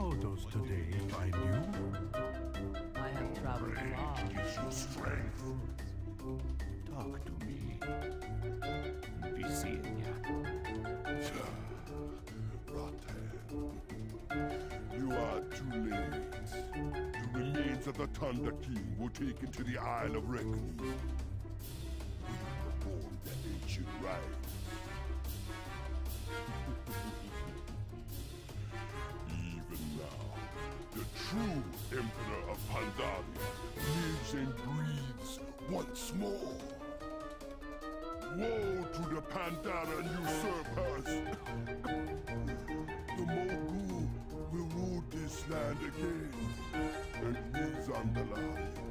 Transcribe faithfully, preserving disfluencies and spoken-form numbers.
how does today find you? I have traveled far. Rage gives you strength. Talk to me. Visenya. Rotten. You are too late. The remains of the Thunder King were taken to the Isle of Reckoning. We performed the ancient rites. Even now, the true Emperor of Pandaria lives and breathes once more. Woe to the Pandaran usurpers! The Mogul will rule this land again, and these Andarillo